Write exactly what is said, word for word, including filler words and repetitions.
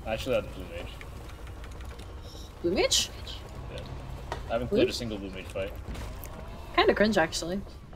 I actually had the blue mage. Blue mage? Yeah. I haven't played a single blue mage fight. Kinda cringe, actually.